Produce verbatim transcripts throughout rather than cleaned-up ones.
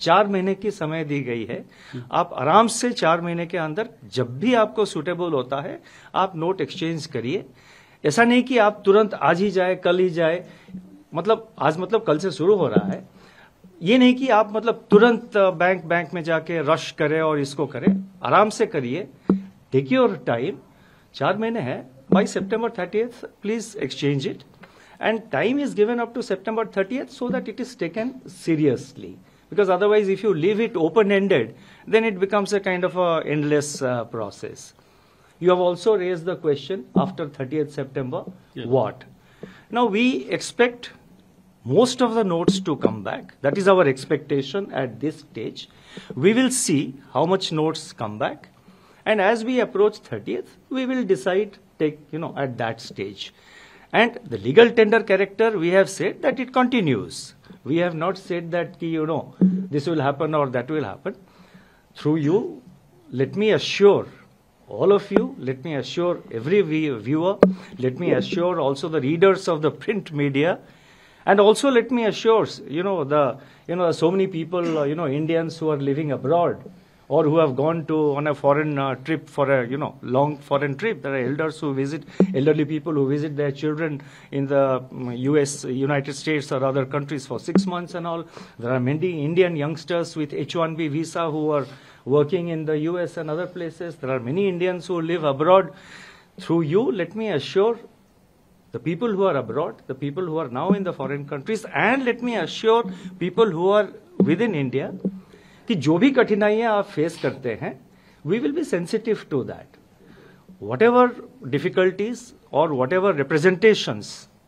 चार महीने की समय दी गई है। आप आराम से चार महीने के अंदर जब भी आपको सूटेबल होता है आप नोट एक्सचेंज करिए। ऐसा नहीं कि आप तुरंत आज ही जाए, कल ही जाए, मतलब आज मतलब कल से शुरू हो रहा है, ये नहीं कि आप मतलब तुरंत बैंक बैंक में जाके रश करें और इसको करें। आराम से करिए, टेक योर टाइम। चार महीने है, by September thirtieth please exchange it, and time is given up to September thirtieth so that it is taken seriously, because otherwise if you leave it open ended then it becomes a kind of a endless uh, process. You have also raised the question after thirtieth September, yes. What? Now we expect most of the notes to come back. That is our expectation at this stage. We will see how much notes come back, and as we approach thirtieth we will decide, take you know at that stage. And the legal tender character, we have said that it continues. We have not said that you know this will happen or that will happen. Through you, let me assure all of you, let me assure every viewer, let me assure also the readers of the print media, and also let me assure you know the you know so many people uh, you know Indians who are living abroad or who have gone to on a foreign uh, trip for a you know long foreign trip. There are elders who visit, elderly people who visit their children in the um, U S, United States or other countries for six months and all. There are many Indian youngsters with H one B visa who are working in the U S and other places. There are many Indians who live abroad. Through you, let me assure the people who are abroad, the people who are now in the foreign countries, and let me assure people who are within India, कि जो भी कठिनाइयां आप face करते हैं, we will be sensitive to that. Whatever difficulties और whatever representations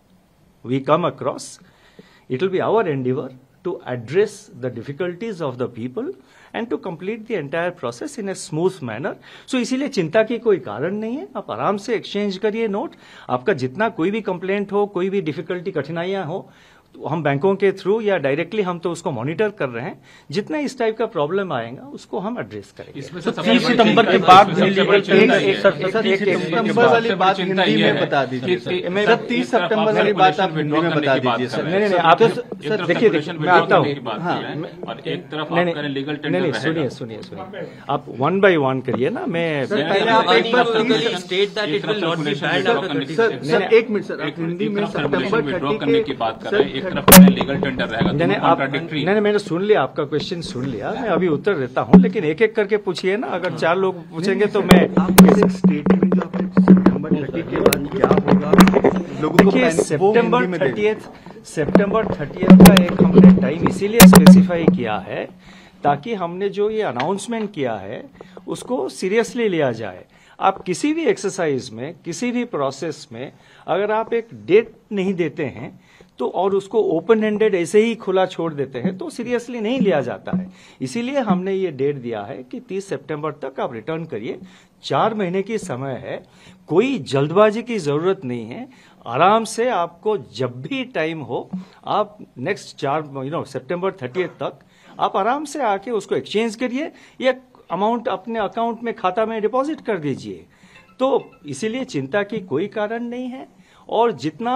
we come across, it will be our endeavour to address the difficulties of the people and to complete the entire process in a smooth manner. So इसीलिए चिंता की कोई कारण नहीं है. आप आराम से एक्सचेंज करिए नोट. आपका जितना कोई भी कंप्लेंट हो, कोई भी डिफिकल्टी, कठिनाइयां हो, तो हम बैंकों के थ्रू या डायरेक्टली हम तो उसको मॉनिटर कर रहे हैं. जितना इस टाइप का प्रॉब्लम आएगा उसको हम एड्रेस करेंगे. तीस सितंबर के बाद सितंबर वाली बात हिंदी में बता दीजिए सर. तीस सितंबर वाली बात आप हिंदी में बता दीजिए सर. नहीं नहीं आप सर देखिए, मैं आता हूँ. नहीं नहीं सुनिए सुनिए सुनिए आप वन बाई वन करिए ना. मैं एक मिनट सर, आप हिंदी में सितंबर थर्टी की बात कर रहे हैं. एक तरफ लीगल टेंडर रहेगा, नहीं आप नहीं नहीं मैंने सुन लिया, आपका क्वेश्चन सुन लिया. मैं अभी उत्तर देता हूँ, लेकिन एक एक करके पूछिए ना. अगर चार लोग पूछेंगे तो मैं स्टेटमेंट जो सितंबर थर्टी के बाद क्या होगा लोगों को, सितंबर थर्टियथ सितंबर थर्टियथ का एक हमने टाइम इसीलिए स्पेसिफाई किया है ताकि हमने जो ये अनाउंसमेंट किया है उसको सीरियसली लिया जाए. आप किसी भी एक्सरसाइज में, किसी भी प्रोसेस में अगर आप एक डेट नहीं देते हैं तो और उसको ओपन एंडेड ऐसे ही खुला छोड़ देते हैं तो सीरियसली नहीं लिया जाता है. इसीलिए हमने ये डेट दिया है कि तीस सितंबर तक आप रिटर्न करिए. चार महीने की समय है, कोई जल्दबाजी की जरूरत नहीं है. आराम से आपको जब भी टाइम हो आप नेक्स्ट चार यू नो सितंबर थर्टियथ तक आप आराम से आके उसको एक्सचेंज करिए या अमाउंट अपने अकाउंट में, खाता में डिपॉजिट कर दीजिए. तो इसीलिए चिंता की कोई कारण नहीं है. और जितना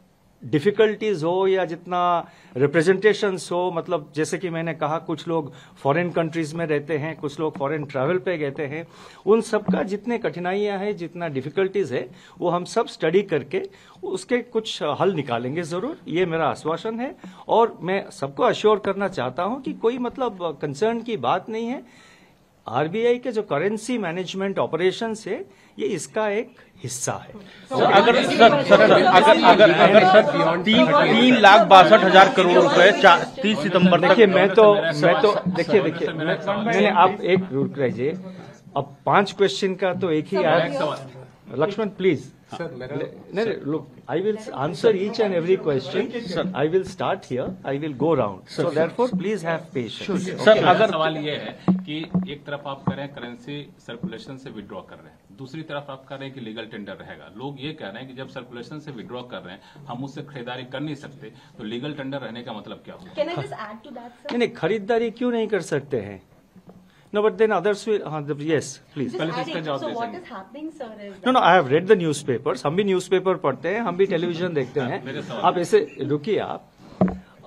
डिफिकल्टीज हो या जितना रिप्रेजेंटेशंस हो, मतलब जैसे कि मैंने कहा कुछ लोग फॉरेन कंट्रीज में रहते हैं, कुछ लोग फॉरेन ट्रैवल पे गए हैं, उन सबका जितने कठिनाइयां हैं, जितना डिफिकल्टीज है, वो हम सब स्टडी करके उसके कुछ हल निकालेंगे जरूर. ये मेरा आश्वासन है और मैं सबको अश्योर करना चाहता हूं कि कोई मतलब कंसर्न की बात नहीं है. आरबीआई के जो करेंसी मैनेजमेंट ऑपरेशंस है ये इसका एक हिस्सा है. सर अगर सर सर अगर अगर अगर सर तीन तीन लाख बासठ हजार करोड़ रुपए तीस सितंबर तक. देखिए मैं तो मैं तो देखिए देखिए मैंने आप एक रुक रहिए. अब पांच क्वेश्चन का तो एक ही आया. लक्ष्मण प्लीज. नहीं look, I will answer each and every question. Sir, I will start here. I will go round. So therefore, please have patience. Sir अगर सवाल ये है कि एक तरफ आप कह रहे हैं करेंसी सर्कुलेशन से विड्रॉ कर रहे हैं, दूसरी तरफ आप कह रहे हैं कि लीगल टेंडर रहेगा. लोग ये कह रहे हैं कि जब सर्कुलेशन से विड्रॉ कर रहे हैं हम उससे खरीदारी कर नहीं सकते, तो लीगल टेंडर रहने का मतलब क्या होगा? Can I just add to that, sir? नहीं नहीं खरीदारी क्यों नहीं कर सकते हैं? No, but then others will. Uh, yes, please. Just adding, so what is happening, sir, is No, no. I have read the newspapers. हम भी न्यूज़पेपर पढ़ते हैं, हम भी टेलीविजन देखते हैं. आप ऐसे रुकिए आप. अब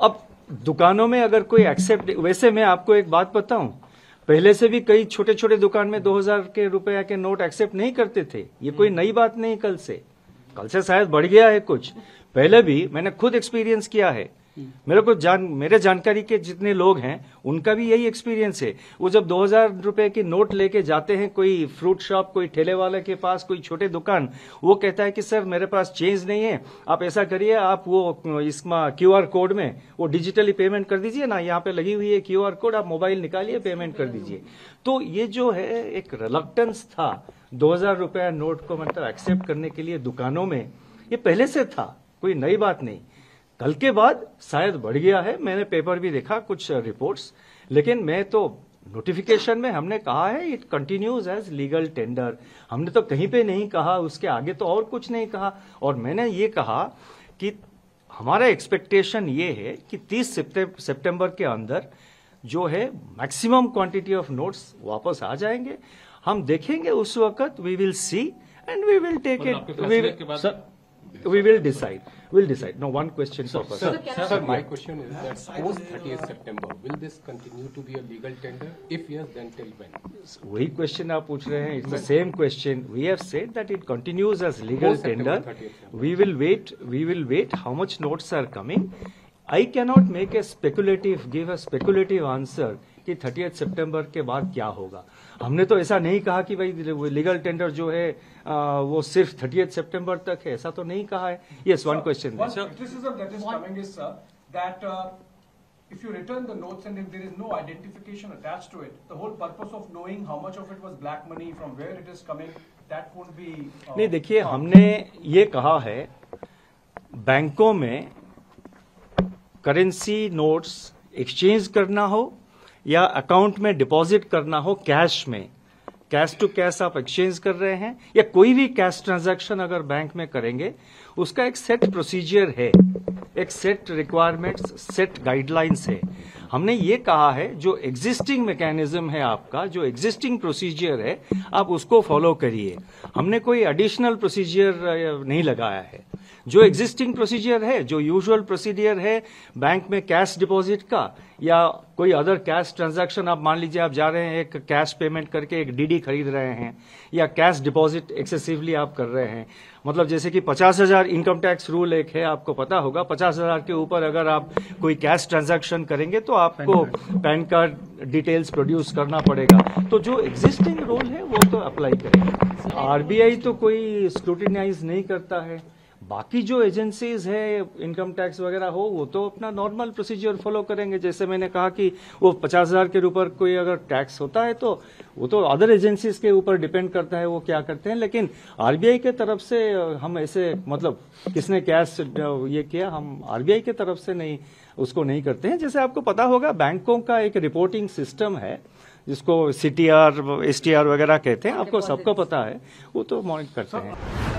दुकानों में अगर कोई एक्सेप्ट, वैसे मैं आपको एक बात बताऊं, पहले से भी कई छोटे छोटे दुकान में दो हजार के रुपया के नोट एक्सेप्ट नहीं करते थे। ये कोई नई बात नहीं, कल से कल से शायद बढ़ गया है कुछ। पहले भी मैंने खुद एक्सपीरियंस किया है, मेरे को जान मेरे जानकारी के जितने लोग हैं उनका भी यही एक्सपीरियंस है। वो जब दो हजार रुपए की नोट लेके जाते हैं कोई फ्रूट शॉप, कोई ठेले वाले के पास, कोई छोटे दुकान, वो कहता है कि सर मेरे पास चेंज नहीं है, आप ऐसा करिए, आप वो इसमें क्यूआर कोड में वो डिजिटली पेमेंट कर दीजिए ना, यहाँ पे लगी हुई है क्यूआर कोड, आप मोबाइल निकालिए पेमेंट कर दीजिए। तो ये जो है एक रिलक्टेंस था दो हजार रुपया नोट को मतलब एक्सेप्ट करने के लिए दुकानों में, ये पहले से था, कोई नई बात नहीं। कल के बाद शायद बढ़ गया है, मैंने पेपर भी देखा कुछ रिपोर्ट्स, लेकिन मैं तो नोटिफिकेशन में हमने कहा है it continues as legal tender, हमने तो कहीं पे नहीं कहा, उसके आगे तो और कुछ नहीं कहा। और मैंने ये कहा कि हमारा एक्सपेक्टेशन ये है कि तीस सितंबर के अंदर जो है मैक्सिमम क्वांटिटी ऑफ नोट्स वापस आ जाएंगे। हम देखेंगे उस वक्त, we will see and we will take it, we will decide we'll decide no one question sir, per sir, person. sir, sir my question is that post thirtieth September will this continue to be a legal tender? If yes, then till when? वही question आप पूछ रहे हैं, it's the same question. We have said that it continues as legal tender. We will wait we will wait how much notes are coming. I cannot make a speculative give a speculative answer कि thirtieth सितंबर के बाद क्या होगा। हमने तो ऐसा नहीं कहा कि भाई लीगल टेंडर जो है आ, वो सिर्फ थर्टियथ सितंबर तक है, ऐसा तो नहीं कहा है। Yes, one question. One criticism that is coming is, sir, that uh, if you return the notes and if there is no identification attached to it, the whole purpose of knowing how much of it was black money, from where it is coming, that won't be. Uh, नहीं, देखिए हमने ये कहा है बैंकों में currency notes exchange करना हो या अकाउंट में डिपॉजिट करना हो, कैश में, कैश टू कैश आप एक्सचेंज कर रहे हैं या कोई भी कैश ट्रांजैक्शन अगर बैंक में करेंगे, उसका एक सेट प्रोसीजर है, एक सेट रिक्वायरमेंट्स, सेट गाइडलाइंस है। हमने ये कहा है जो एग्जिस्टिंग मैकेनिज्म है आपका, जो एग्जिस्टिंग प्रोसीजर है, आप उसको फॉलो करिए। हमने कोई एडिशनल प्रोसीजर नहीं लगाया है। जो एग्जिस्टिंग प्रोसीजर है, जो यूजुअल प्रोसीजर है बैंक में कैश डिपॉजिट का या कोई अदर कैश ट्रांजैक्शन, आप मान लीजिए आप जा रहे हैं एक कैश पेमेंट करके एक डीडी खरीद रहे हैं या कैश डिपॉजिट एक्सेसिवली आप कर रहे हैं, मतलब जैसे कि पचास हजार इनकम टैक्स रूल एक है, आपको पता होगा, पचास हजार के ऊपर अगर आप कोई कैश ट्रांजैक्शन करेंगे तो आपको पैन कार्ड डिटेल्स प्रोड्यूस करना पड़ेगा। तो जो एग्जिस्टिंग रूल है वो तो अप्लाई करेगा। आरबीआई तो कोई स्क्रूटिनाइज नहीं करता है। बाकी जो एजेंसीज है इनकम टैक्स वगैरह हो, वो तो अपना नॉर्मल प्रोसीजर फॉलो करेंगे। जैसे मैंने कहा कि वो पचास हजार के ऊपर कोई अगर टैक्स होता है तो वो तो अदर एजेंसीज के ऊपर डिपेंड करता है वो क्या करते हैं। लेकिन आरबीआई के तरफ से हम ऐसे, मतलब किसने कैश ये किया, हम आरबीआई के तरफ से नहीं उसको नहीं करते हैं। जैसे आपको पता होगा बैंकों का एक रिपोर्टिंग सिस्टम है जिसको सीटीआर, एसटीआर वगैरह कहते हैं, आपको सबको पता है, वो तो मॉनिटर करते हैं।